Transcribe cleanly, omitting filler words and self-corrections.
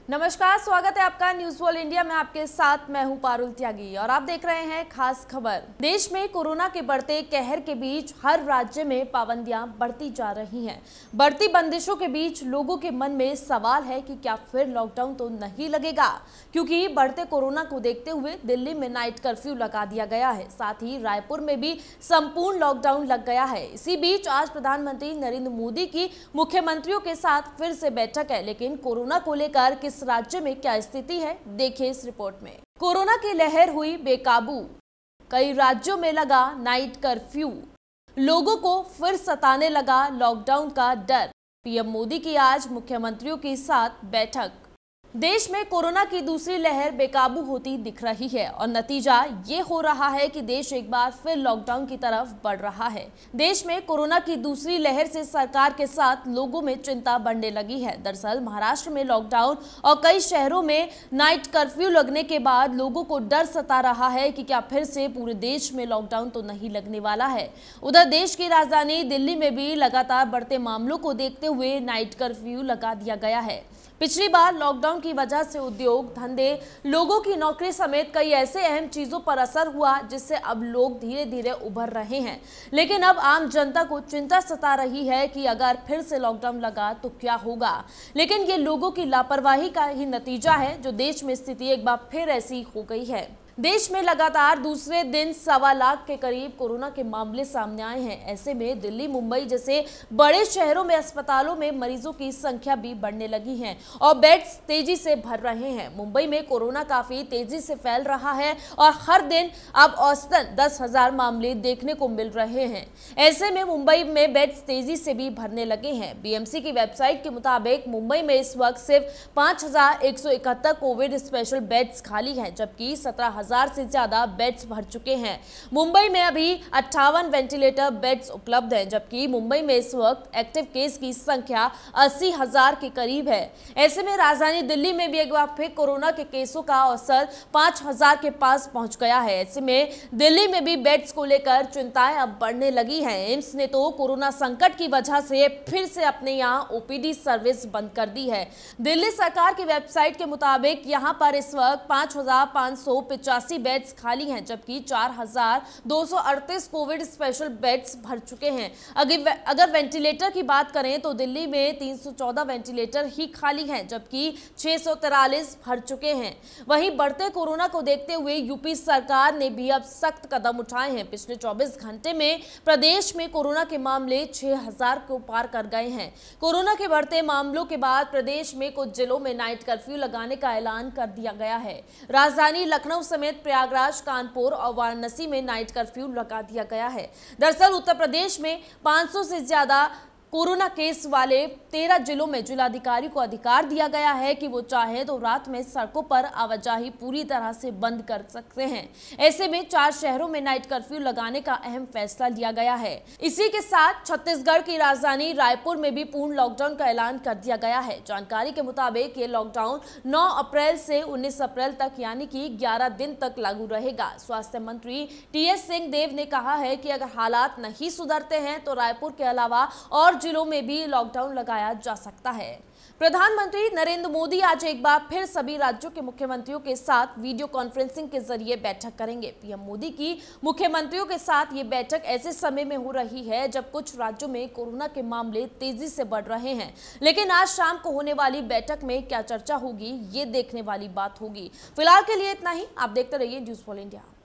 नमस्कार, स्वागत है आपका न्यूज़ इंडिया में। आपके साथ मैं हूं पारुल त्यागी और आप देख रहे हैं खास खबर। देश में कोरोना के बढ़ते कहर के बीच हर राज्य में पाबंदियां बढ़ती जा रही हैं। बढ़ती बंदिशों के बीच लोगों के मन में सवाल है कि क्या फिर लॉकडाउन तो नहीं लगेगा, क्योंकि बढ़ते कोरोना को देखते हुए दिल्ली में नाइट कर्फ्यू लगा दिया गया है। साथ ही रायपुर में भी संपूर्ण लॉकडाउन लग गया है। इसी बीच आज प्रधानमंत्री नरेंद्र मोदी की मुख्यमंत्रियों के साथ फिर से बैठक है, लेकिन कोरोना को लेकर किस राज्य में क्या स्थिति है, देखिए इस रिपोर्ट में। कोरोना की लहर हुई बेकाबू, कई राज्यों में लगा नाइट कर्फ्यू, लोगों को फिर सताने लगा लॉकडाउन का डर। पीएम मोदी की आज मुख्यमंत्रियों के साथ बैठक। देश में कोरोना की दूसरी लहर बेकाबू होती दिख रही है और नतीजा ये हो रहा है कि देश एक बार फिर लॉकडाउन की तरफ बढ़ रहा है। देश में कोरोना की दूसरी लहर से सरकार के साथ लोगों में चिंता बढ़ने लगी है। दरअसल महाराष्ट्र में लॉकडाउन और कई शहरों में नाइट कर्फ्यू लगने के बाद लोगों को डर सता रहा है कि क्या फिर से पूरे देश में लॉकडाउन तो नहीं लगने वाला है। उधर देश की राजधानी दिल्ली में भी लगातार बढ़ते मामलों को देखते हुए नाइट कर्फ्यू लगा दिया गया है। पिछली बार लॉकडाउन की वजह से उद्योग धंधे, लोगों की नौकरी समेत कई ऐसे अहम चीजों पर असर हुआ, जिससे अब लोग धीरे धीरे उभर रहे हैं। लेकिन अब आम जनता को चिंता सता रही है कि अगर फिर से लॉकडाउन लगा तो क्या होगा। लेकिन ये लोगों की लापरवाही का ही नतीजा है जो देश में स्थिति एक बार फिर ऐसी हो गई है। देश में लगातार दूसरे दिन 1.25 लाख के करीब कोरोना के मामले सामने आए हैं। ऐसे में दिल्ली, मुंबई जैसे बड़े शहरों में अस्पतालों में मरीजों की संख्या भी बढ़ने लगी है और बेड्स तेजी से भर रहे हैं। मुंबई में कोरोना काफी तेजी से फैल रहा है और हर दिन अब औसतन 10,000 मामले देखने को मिल रहे हैं। ऐसे में मुंबई में बेड्स तेजी से भी भरने लगे हैं। बीएमसी की वेबसाइट के मुताबिक मुंबई में इस वक्त सिर्फ 5,171 कोविड स्पेशल बेड्स खाली हैं, जबकि 17,000 से ज्यादा बेड्स भर चुके हैं। मुंबई में अभी 58 वेंटिलेटर बेड्स उपलब्ध हैं, जबकि मुंबई में इस वक्त एक्टिव केस की संख्या 80,000 के करीब है। ऐसे में राजधानी दिल्ली में भी एक बार फिर कोरोना के केसों का औसत 5,000 के पास पहुंच गया है। ऐसे में दिल्ली में भी बेड्स को लेकर चिंताएं अब बढ़ने लगी हैं। एम्स ने तो कोरोना संकट की वजह से फिर से अपने यहाँ ओपीडी सर्विस बंद कर दी है। दिल्ली सरकार की वेबसाइट के मुताबिक यहाँ पर इस वक्त 5,585 बेड्स खाली हैं, जबकि 4,238 कोविड स्पेशल बेड्स भर चुके हैं। अगर वेंटिलेटर की बात करें तो दिल्ली में 314 वेंटिलेटर ही खाली हैं, जबकि 643 भर चुके हैं। वहीं बढ़ते कोरोना को देखते हुए यूपी सरकार ने भी अब सख्त कदम उठाए हैं। पिछले 24 घंटे में प्रदेश में कोरोना के मामले 6,000 को पार कर गए हैं। कोरोना के बढ़ते मामलों के बाद प्रदेश में कुछ जिलों में नाइट कर्फ्यू लगाने का ऐलान कर दिया गया है। राजधानी लखनऊ समेत प्रयागराज, कानपुर और वाराणसी में नाइट कर्फ्यू लगा दिया गया है। दरअसल उत्तर प्रदेश में 500 से ज्यादा कोरोना केस वाले 13 जिलों में जिलाधिकारी को अधिकार दिया गया है कि वो चाहे तो रात में सड़कों पर आवाजाही पूरी तरह से बंद कर सकते हैं। ऐसे में 4 शहरों में नाइट कर्फ्यू लगाने का अहम फैसला लिया गया है। इसी के साथ छत्तीसगढ़ की राजधानी रायपुर में भी पूर्ण लॉकडाउन का ऐलान कर दिया गया है। जानकारी के मुताबिक ये लॉकडाउन 9 अप्रैल से 19 अप्रैल तक यानी कि 11 दिन तक लागू रहेगा। स्वास्थ्य मंत्री टीएस सिंहदेव ने कहा है कि अगर हालात नहीं सुधरते हैं तो रायपुर के अलावा और जिलों में भी लॉकडाउन लगाया जा सकता है। प्रधानमंत्री नरेंद्र मोदी आज एक बार फिर सभी राज्यों के मुख्यमंत्रियों के साथ वीडियो कॉन्फ्रेंसिंग के जरिए बैठक करेंगे। पीएम मोदी की मुख्यमंत्रियों के साथ ये बैठक ऐसे समय में हो रही है जब कुछ राज्यों में कोरोना के मामले तेजी से बढ़ रहे हैं। लेकिन आज शाम को होने वाली बैठक में क्या चर्चा होगी, ये देखने वाली बात होगी। फिलहाल के लिए इतना ही। आप देखते रहिए न्यूज़ इंडिया।